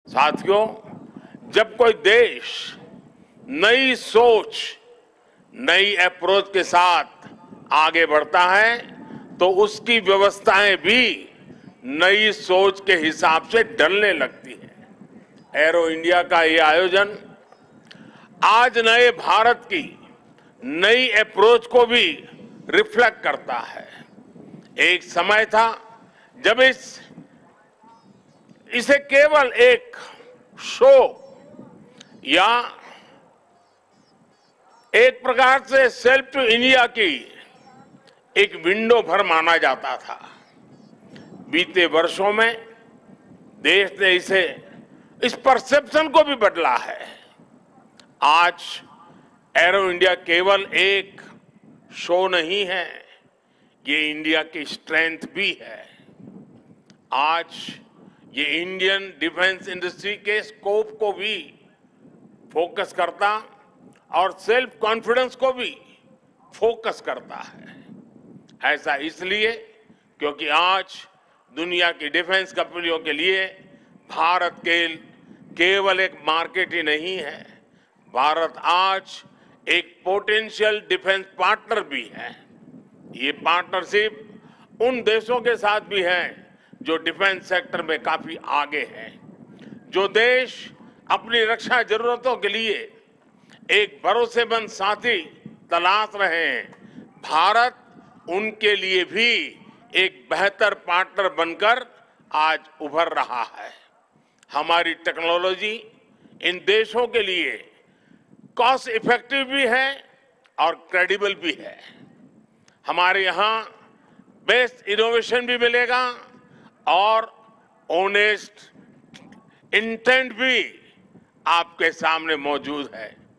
साथियों, जब कोई देश नई सोच, नई अप्रोच के साथ आगे बढ़ता है तो उसकी व्यवस्थाएं भी नई सोच के हिसाब से ढलने लगती है। एरो इंडिया का ये आयोजन आज नए भारत की नई अप्रोच को भी रिफ्लेक्ट करता है। एक समय था जब इसे केवल एक शो या एक प्रकार से सेल्फ टू इंडिया की एक विंडो भर माना जाता था। बीते वर्षों में देश ने इस परसेप्शन को भी बदला है। आज एरो इंडिया केवल एक शो नहीं है, ये इंडिया की स्ट्रेंथ भी है। आज ये इंडियन डिफेंस इंडस्ट्री के स्कोप को भी फोकस करता और सेल्फ कॉन्फिडेंस को भी फोकस करता है। ऐसा इसलिए क्योंकि आज दुनिया की डिफेंस कंपनियों के लिए भारत केवल एक मार्केट ही नहीं है, भारत आज एक पोटेंशियल डिफेंस पार्टनर भी है। ये पार्टनरशिप उन देशों के साथ भी है जो डिफेंस सेक्टर में काफी आगे हैं, जो देश अपनी रक्षा जरूरतों के लिए एक भरोसेमंद साथी तलाश रहे हैं। भारत उनके लिए भी एक बेहतर पार्टनर बनकर आज उभर रहा है। हमारी टेक्नोलॉजी इन देशों के लिए कॉस्ट इफेक्टिव भी है और क्रेडिबल भी है। हमारे यहाँ बेस्ट इनोवेशन भी मिलेगा और ऑनेस्ट इंटेंट भी आपके सामने मौजूद है।